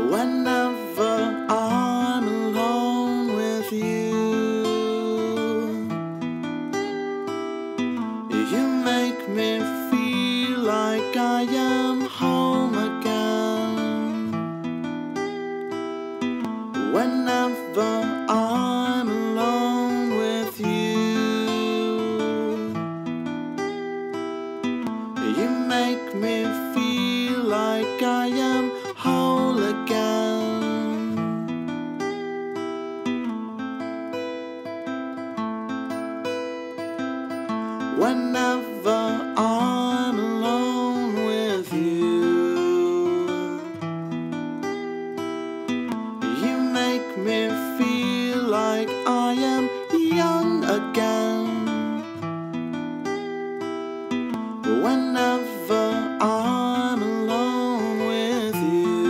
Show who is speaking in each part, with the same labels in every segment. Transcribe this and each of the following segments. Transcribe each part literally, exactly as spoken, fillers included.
Speaker 1: Whenever I'm alone with you, you make me feel like I am home again. Whenever I'm alone with you, you make me feel like I am whole again. Whenever I'm alone with you, you make me feel like I am young again. Whenever I'm alone with you,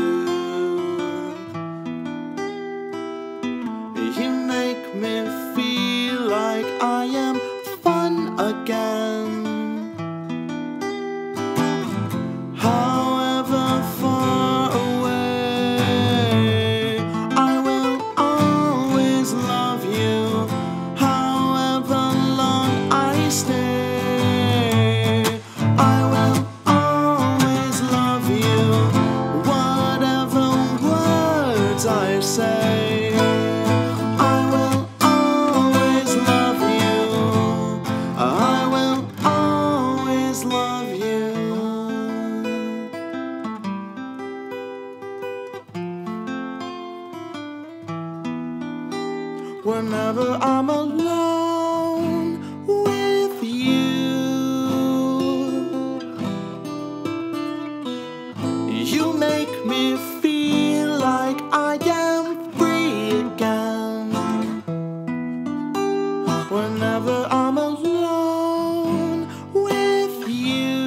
Speaker 1: you make me feel like I am fun again. However far away, I will always love you. However long I stay, I will always love you. Whatever words I say, I will always love you. I will always love you. Whenever I'm alone with you, you make me feel like I am free again. Whenever I'm alone with you,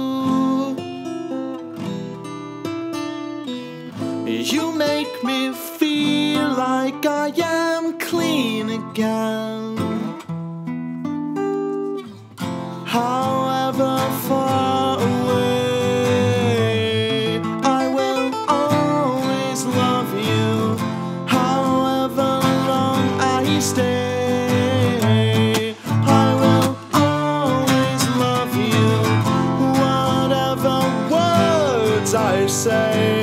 Speaker 1: you make me feel like I am clean again. However far away, I will always love you. However long I stay, I will always love you. Whatever words I say,